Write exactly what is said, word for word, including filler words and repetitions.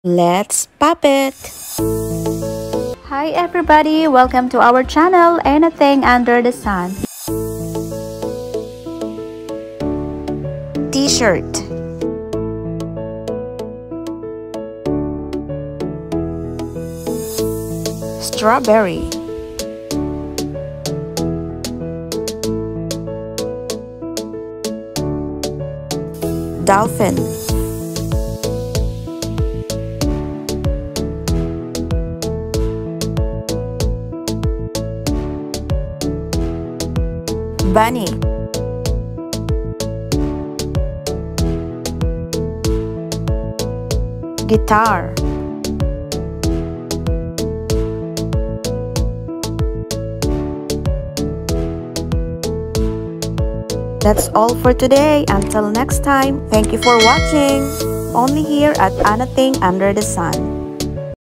Let's pop it! Hi everybody! Welcome to our channel, A-NATH-ing Under the Sun. T-shirt, strawberry, dolphin, bunny, guitar, that's all for today. Until next time, thank you for watching. Only here at A-NATH-ing Under the Sun.